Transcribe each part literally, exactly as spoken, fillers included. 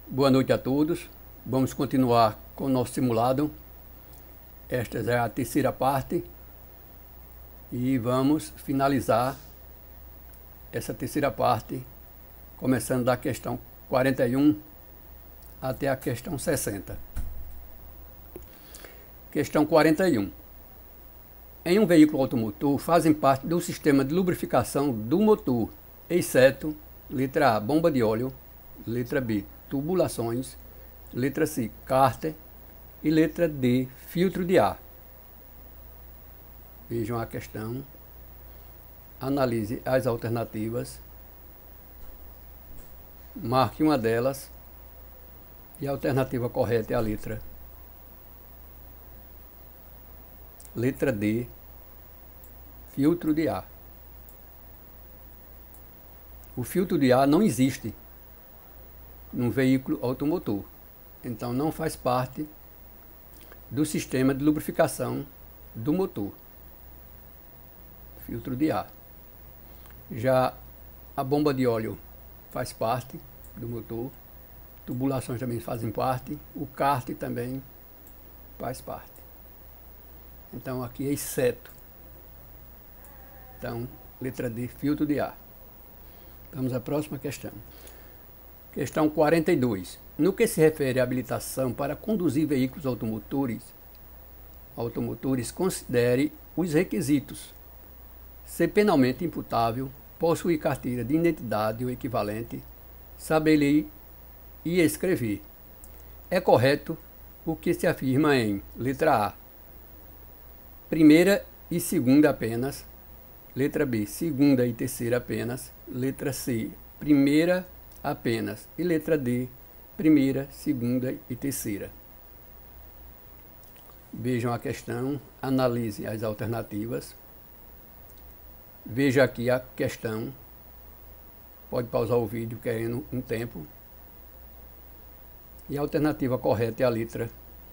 Boa noite a todos. Vamos continuar com o nosso simulado. Esta já é a terceira parte e vamos finalizar essa terceira parte, começando da questão quarenta e um até a questão sessenta. Questão quarenta e um. Em um veículo automotor fazem parte do sistema de lubrificação do motor, exceto letra A, bomba de óleo, letra B, tubulações, letra C, cárter e letra D, filtro de ar. Vejam a questão, analise as alternativas, marque uma delas e a alternativa correta é a letra letra D, filtro de ar. O filtro de ar não existe num veículo automotor, então não faz parte do sistema de lubrificação do motor. Filtro de ar. Já a bomba de óleo faz parte do motor, tubulações também fazem parte, o cárter também faz parte. Então aqui é exceto. Então, letra D, filtro de ar. Vamos à próxima questão. Questão quarenta e dois. No que se refere à habilitação para conduzir veículos automotores, automotores considere os requisitos: ser penalmente imputável, possuir carteira de identidade ou equivalente, saber ler e escrever. É correto o que se afirma em letra A, primeira e segunda apenas, letra B, segunda e terceira apenas, letra C, primeira apenas e letra D, primeira, segunda e terceira. Vejam a questão, analise as alternativas. Veja aqui a questão. Pode pausar o vídeo querendo um tempo. E a alternativa correta é a letra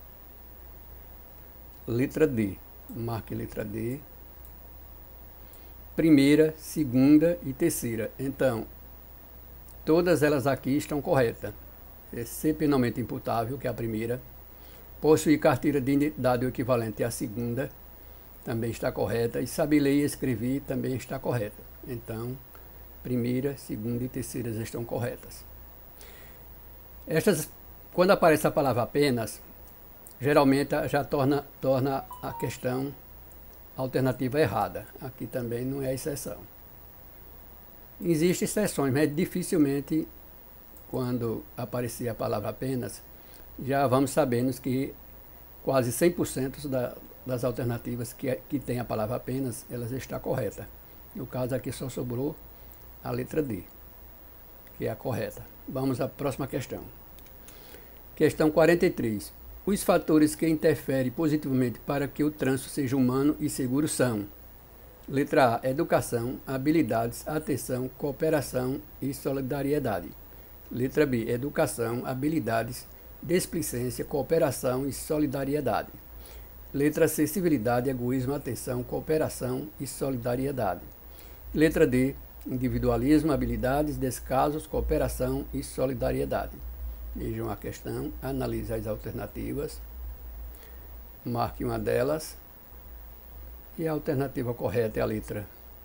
letra D. Marque letra D. Primeira, segunda e terceira. Então, todas elas aqui estão corretas. É ser penalmente imputável, que é a primeira. Possuir carteira de identidade ou equivalente é a segunda, também está correta. E saber ler e escrever também está correta. Então, primeira, segunda e terceira estão corretas. Estas, quando aparece a palavra apenas, geralmente já torna, torna a questão alternativa errada. Aqui também não é exceção. Existem exceções, mas dificilmente, quando aparecer a palavra apenas, já vamos sabendo que quase cem por cento da, das alternativas que, que tem a palavra apenas, elas estão corretas. No caso aqui só sobrou a letra D, que é a correta. Vamos à próxima questão. Questão quarenta e três. Os fatores que interferem positivamente para que o trânsito seja humano e seguro são: letra A, educação, habilidades, atenção, cooperação e solidariedade. Letra B, educação, habilidades, displicência, cooperação e solidariedade. Letra C, civilidade, egoísmo, atenção, cooperação e solidariedade. Letra D, individualismo, habilidades, descasos, cooperação e solidariedade. Vejam a questão, analise as alternativas, marque uma delas e a alternativa correta é a letra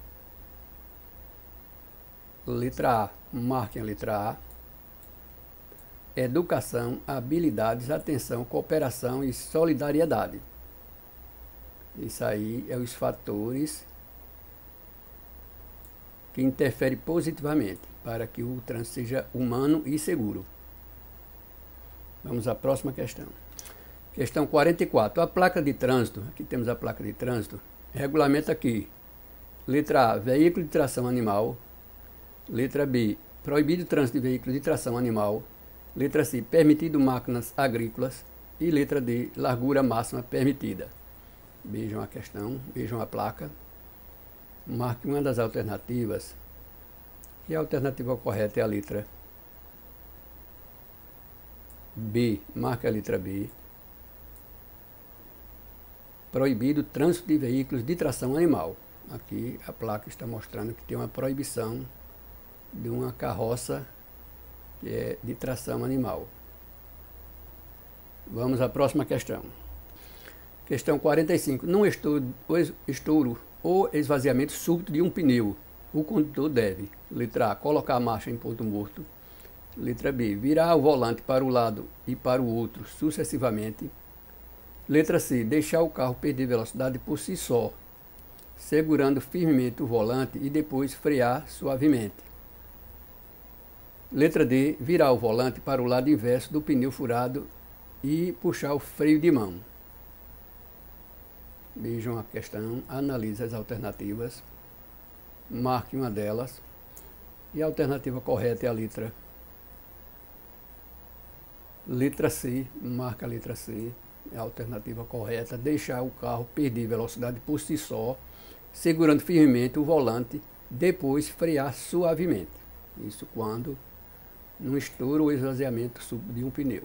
letra A. Marque a letra A. Educação, habilidades, atenção, cooperação e solidariedade. Isso aí é os fatores que interferem positivamente para que o trânsito seja humano e seguro. Vamos à próxima questão. Questão quarenta e quatro. A placa de trânsito, aqui temos a placa de trânsito, regulamenta aqui. Letra A, veículo de tração animal. Letra B, proibido o trânsito de veículos de tração animal. Letra C, permitido máquinas agrícolas. E letra D, largura máxima permitida. Vejam a questão, vejam a placa. Marque uma das alternativas. E a alternativa correta é a letra B. Marque a letra B. Proibido trânsito de veículos de tração animal. Aqui a placa está mostrando que tem uma proibição de uma carroça que é de tração animal. Vamos à próxima questão. Questão quarenta e cinco. Num estouro, estouro ou esvaziamento súbito de um pneu, o condutor deve, letra A, colocar a marcha em ponto morto, letra B, virar o volante para um lado e para o outro sucessivamente, letra C, deixar o carro perder velocidade por si só, segurando firmemente o volante e depois frear suavemente. Letra D, virar o volante para o lado inverso do pneu furado e puxar o freio de mão. Vejam a questão, analise as alternativas, marque uma delas, e a alternativa correta é a letra letra C, marca a letra C, é a alternativa correta, deixar o carro perder velocidade por si só, segurando firmemente o volante, depois frear suavemente. Isso quando no estouro ou esvaziamento súbito de um pneu.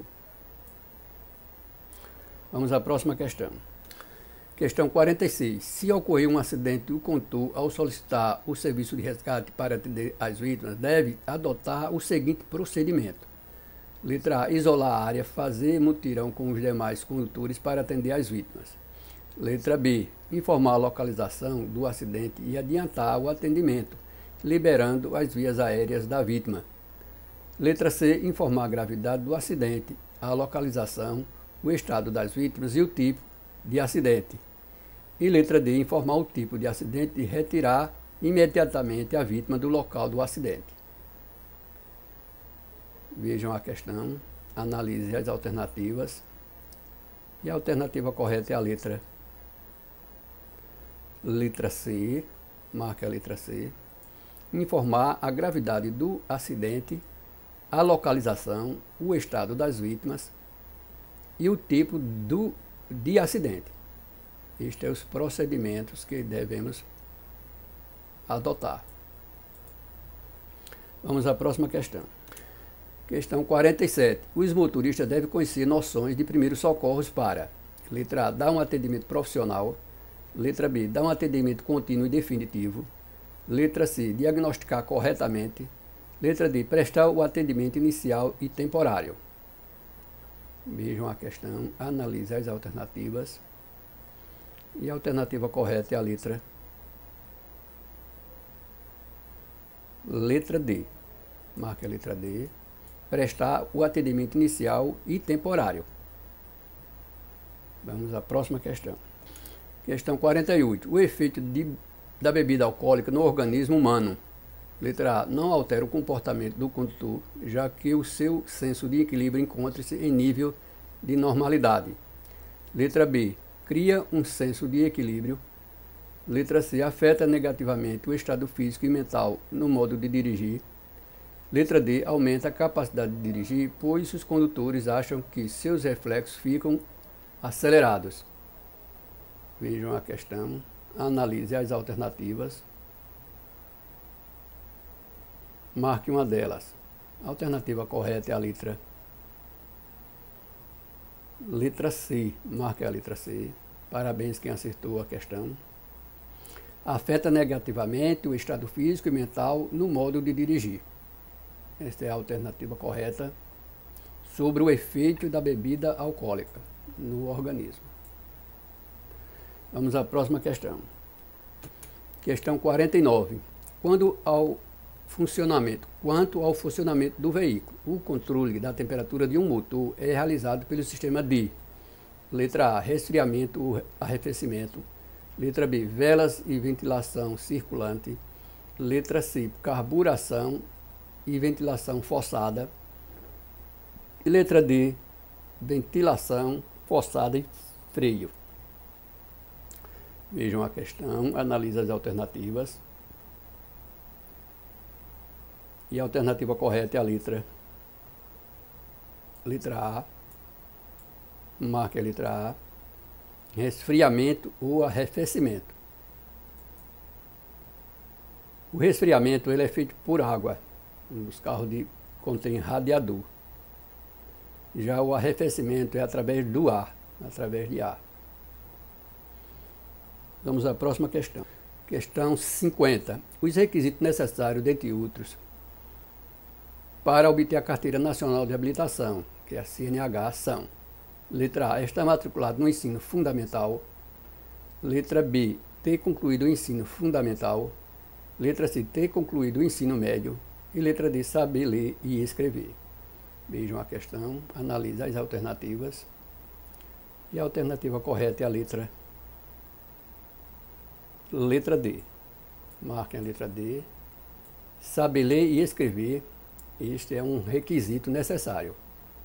Vamos à próxima questão. Questão quarenta e seis. Se ocorrer um acidente, o condutor, ao solicitar o serviço de resgate para atender as vítimas, deve adotar o seguinte procedimento. Letra A. Isolar a área, fazer mutirão com os demais condutores para atender as vítimas. Letra B. Informar a localização do acidente e adiantar o atendimento, liberando as vias aéreas da vítima. Letra C. Informar a gravidade do acidente, a localização, o estado das vítimas e o tipo de acidente. E letra D, informar o tipo de acidente e retirar imediatamente a vítima do local do acidente. Vejam a questão, analise as alternativas. E a alternativa correta é a letra letra C, marque a letra C. Informar a gravidade do acidente, a localização, o estado das vítimas e o tipo do, de acidente. Estes são os procedimentos que devemos adotar. Vamos à próxima questão. Questão quarenta e sete. Os motoristas devem conhecer noções de primeiros socorros para: letra A, dar um atendimento profissional. Letra B, dar um atendimento contínuo e definitivo. Letra C, diagnosticar corretamente. Letra D, prestar o atendimento inicial e temporário. Vejam a questão, analise as alternativas. E a alternativa correta é a letra letra D. Marque a letra D. Prestar o atendimento inicial e temporário. Vamos à próxima questão. Questão quarenta e oito. O efeito de, da bebida alcoólica no organismo humano. Letra A. Não altera o comportamento do condutor, já que o seu senso de equilíbrio encontra-se em nível de normalidade. Letra B. Cria um senso de equilíbrio. Letra C. Afeta negativamente o estado físico e mental no modo de dirigir. Letra D. Aumenta a capacidade de dirigir, pois os condutores acham que seus reflexos ficam acelerados. Vejam a questão, analise as alternativas. Marque uma delas. A alternativa correta é a letra Letra C, marque a letra C. Parabéns quem acertou a questão. Afeta negativamente o estado físico e mental no modo de dirigir. Esta é a alternativa correta sobre o efeito da bebida alcoólica no organismo. Vamos à próxima questão. Questão quarenta e nove. Quando ao funcionamento, quanto ao funcionamento do veículo, o controle da temperatura de um motor é realizado pelo sistema de: letra A, resfriamento, arrefecimento. Letra B, velas e ventilação circulante. Letra C, carburação e ventilação forçada. E letra D, ventilação forçada e freio. Vejam a questão, analise as alternativas. E a alternativa correta é a letra letra A. Marque a letra A. Resfriamento ou arrefecimento. O resfriamento ele é feito por água. Os carros de, contêm radiador. Já o arrefecimento é através do ar, através de ar. Vamos à próxima questão. Questão cinquenta. Os requisitos necessários, dentre outros, para obter a Carteira Nacional de Habilitação, que é a C N H, são: letra A, estar matriculado no ensino fundamental. Letra B, ter concluído o ensino fundamental. Letra C, ter concluído o ensino médio. E letra D, saber ler e escrever. Vejam a questão, analise as alternativas. E a alternativa correta é a letra, letra D. Marquem a letra D. Saber ler e escrever, este é um requisito necessário.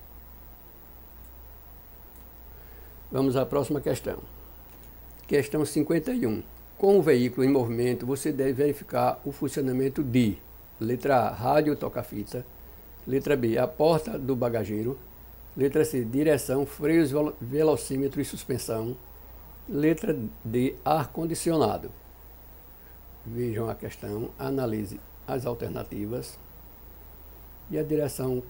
Vamos à próxima questão. Questão cinquenta e um. Com o veículo em movimento, você deve verificar o funcionamento de: letra A, rádio toca-fita. Letra B, a porta do bagageiro. Letra C, direção, freios, velocímetro e suspensão. Letra D, ar-condicionado. Vejam a questão, analise as alternativas. E a direção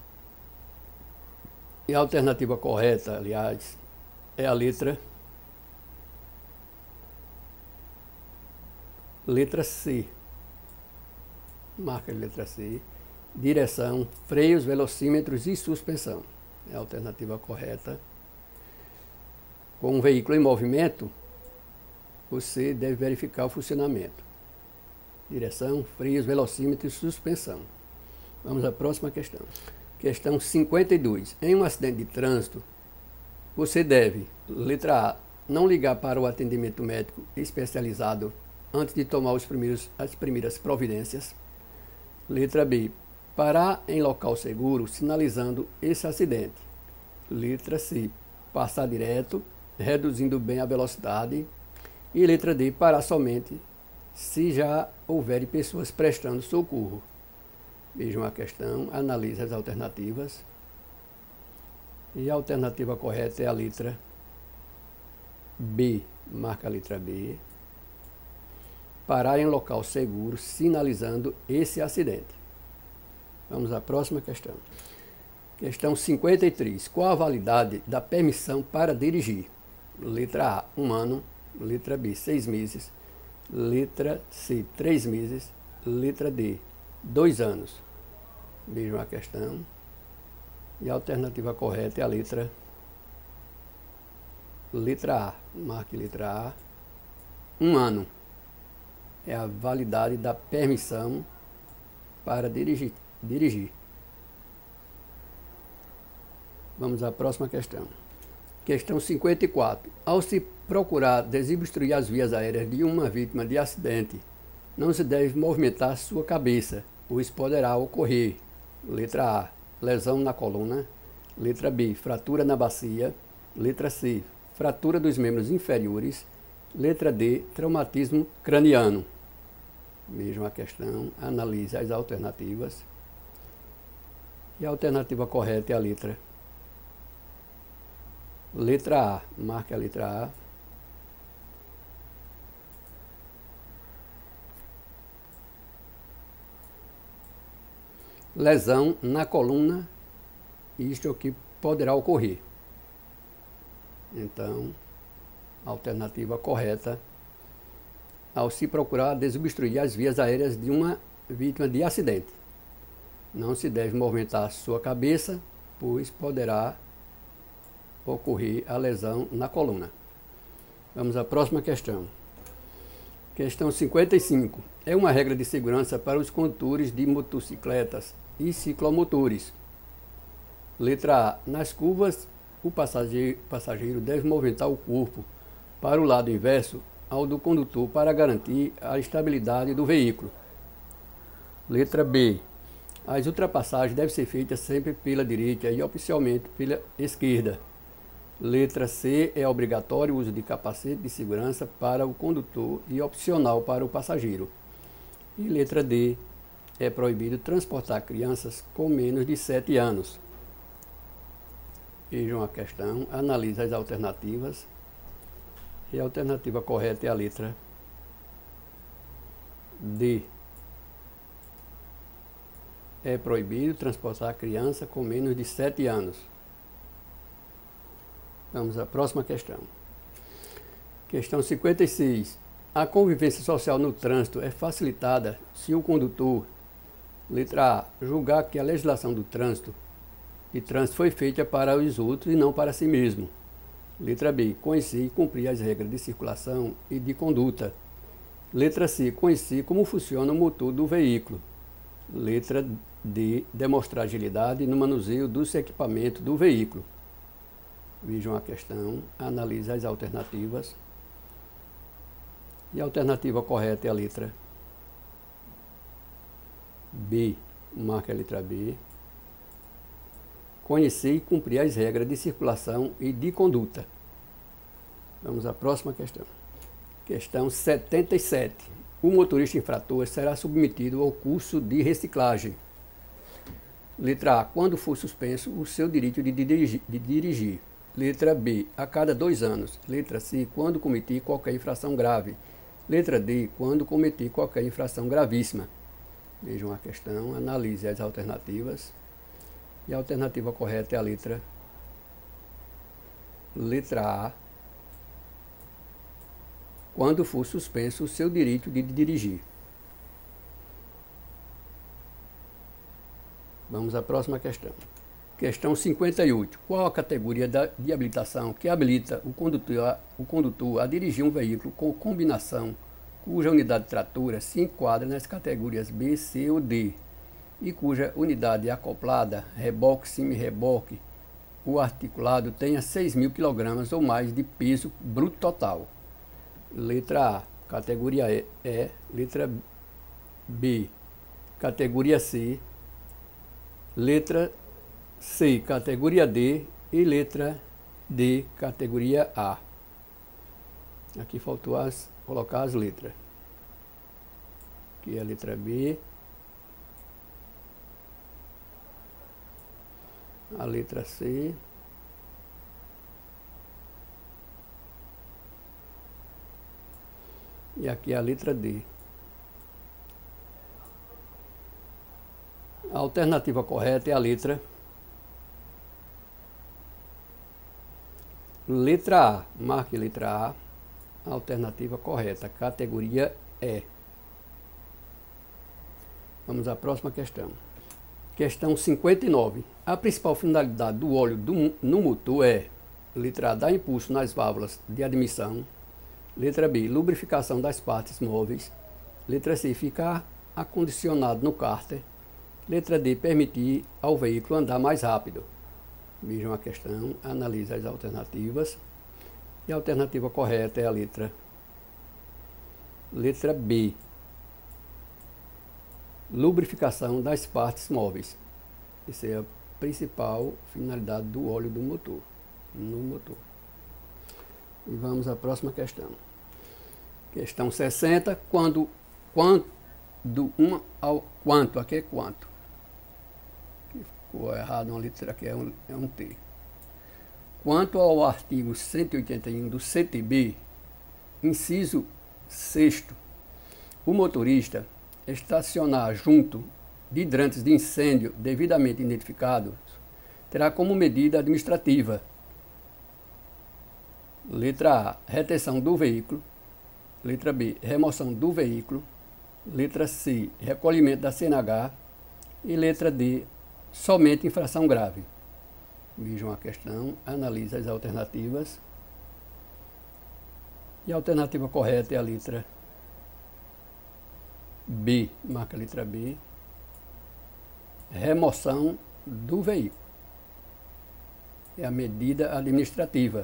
e a alternativa correta, aliás, é a letra letra C. Marca a letra C. Direção, freios, velocímetros e suspensão. É a alternativa correta. Com um veículo em movimento, você deve verificar o funcionamento: direção, freios, velocímetros e suspensão. Vamos à próxima questão. Questão cinquenta e dois. Em um acidente de trânsito, você deve: letra A, não ligar para o atendimento médico especializado antes de tomar os primeiros, as primeiras providências. Letra B, parar em local seguro, sinalizando esse acidente. Letra C, passar direto, reduzindo bem a velocidade. E letra D, parar somente se já houver pessoas prestando socorro. Vejam a questão, analise as alternativas. E a alternativa correta é a letra B. Marca a letra B. Parar em local seguro, sinalizando esse acidente. Vamos à próxima questão. Questão cinquenta e três. Qual a validade da permissão para dirigir? Letra A, um ano. Letra B, seis meses. Letra C, três meses. Letra D, dois anos. Vejam a questão. E a alternativa correta é a letra letra A. Marque letra A. Um ano é a validade da permissão para dirigir. dirigir. Vamos à próxima questão. Questão cinquenta e quatro. Ao se procurar desobstruir as vias aéreas de uma vítima de acidente, não se deve movimentar sua cabeça, pois poderá ocorrer: letra A, lesão na coluna. Letra B, fratura na bacia. Letra C, fratura dos membros inferiores. Letra D, traumatismo craniano. Vejam a questão, analise as alternativas. E a alternativa correta é a letra letra A. Marque a letra A. Lesão na coluna, isto é o que poderá ocorrer. Então, a alternativa correta: ao se procurar desobstruir as vias aéreas de uma vítima de acidente, não se deve movimentar sua cabeça, pois poderá ocorrer a lesão na coluna. Vamos à próxima questão. Questão cinquenta e cinco. É uma regra de segurança para os condutores de motocicletas e ciclomotores. Letra A. Nas curvas, o passageiro, passageiro deve movimentar o corpo para o lado inverso ao do condutor para garantir a estabilidade do veículo. Letra B. As ultrapassagens devem ser feitas sempre pela direita e opcionalmente pela esquerda. Letra C. É obrigatório o uso de capacete de segurança para o condutor e opcional para o passageiro. E letra D. É proibido transportar crianças com menos de sete anos. Vejam a questão, analise as alternativas. E a alternativa correta é a letra D. É proibido transportar criança com menos de sete anos. Vamos à próxima questão. Questão cinquenta e seis. A convivência social no trânsito é facilitada se o condutor Letra A. Julgar que a legislação do trânsito de trânsito foi feita para os outros e não para si mesmo. Letra B. Conhecer e cumprir as regras de circulação e de conduta. Letra C. Conhecer como funciona o motor do veículo. Letra D. Demonstrar agilidade no manuseio dos equipamentos do veículo. Vejam a questão, analise as alternativas. E a alternativa correta é a letra B. Marque a letra B. Conhecer e cumprir as regras de circulação e de conduta. Vamos à próxima questão. Questão setenta e sete. O motorista infrator será submetido ao curso de reciclagem. Letra A. Quando for suspenso o seu direito de dirigir. De dirigir. Letra B. A cada dois anos. Letra C. Quando cometer qualquer infração grave. Letra D. Quando cometer qualquer infração gravíssima. Vejam a questão, analise as alternativas. E a alternativa correta é a letra Letra A. Quando for suspenso o seu direito de dirigir. Vamos à próxima questão. Questão cinquenta e oito. Qual a categoria da, de habilitação que habilita o condutor, a, o condutor a dirigir um veículo com combinação cuja unidade tratora se enquadra nas categorias B, C ou D e cuja unidade acoplada, reboque, semi-reboque ou articulado tenha seis mil quilogramas ou mais de peso bruto total? Letra A, categoria E, E. Letra B, categoria C. Letra C, categoria D. E letra D, categoria A. Aqui faltou as, colocar as letras. Aqui é a letra B. A letra C. E aqui é a letra D. A alternativa correta é a letra Letra A. Marque letra A. A alternativa correta, categoria E. Vamos à próxima questão. Questão cinquenta e nove. A principal finalidade do óleo do, no motor é: letra A, dar impulso nas válvulas de admissão. Letra B, lubrificação das partes móveis. Letra C, ficar acondicionado no cárter. Letra D, permitir ao veículo andar mais rápido. Vejam a questão, analise as alternativas. E a alternativa correta é a letra Letra B, lubrificação das partes móveis. Essa é a principal finalidade do óleo do motor, no motor. E vamos à próxima questão. Questão sessenta. Quando, quando um ao quanto, aqui é quanto. Ficou errado uma letra, aqui é um, é um T. Quanto ao artigo cento e oitenta e um do C T B, inciso sexto, o motorista estacionar junto de hidrantes de incêndio devidamente identificados terá como medida administrativa: letra A, retenção do veículo. Letra B, remoção do veículo. Letra C, recolhimento da C N H. E letra D, somente infração grave. Vejam a questão, analise as alternativas. E a alternativa correta é a letra B, marca a letra B, remoção do veículo. É a medida administrativa.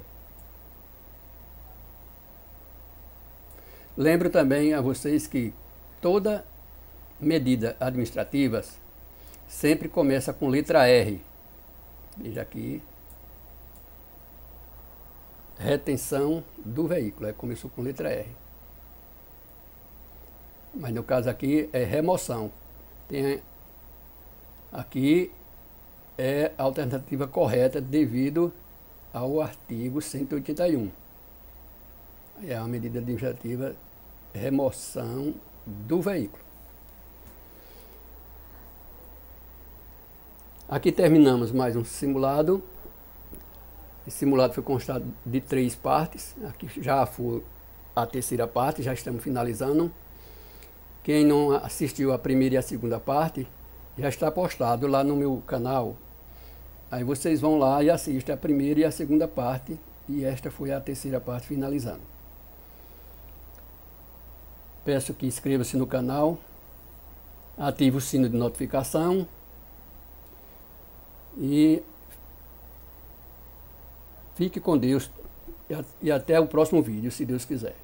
Lembro também a vocês que toda medida administrativa sempre começa com letra R. Veja aqui. Retenção do veículo. É, começou com letra R. Mas no caso aqui é remoção. Tem aqui é a alternativa correta devido ao artigo cento e oitenta e um. É a medida administrativa remoção do veículo. Aqui terminamos mais um simulado. Esse simulado foi constado de três partes. Aqui já foi a terceira parte, já estamos finalizando. Quem não assistiu a primeira e a segunda parte, já está postado lá no meu canal. Aí vocês vão lá e assistem a primeira e a segunda parte, e esta foi a terceira parte finalizando. Peço que inscreva-se no canal, ative o sino de notificação e fique com Deus e até o próximo vídeo, se Deus quiser.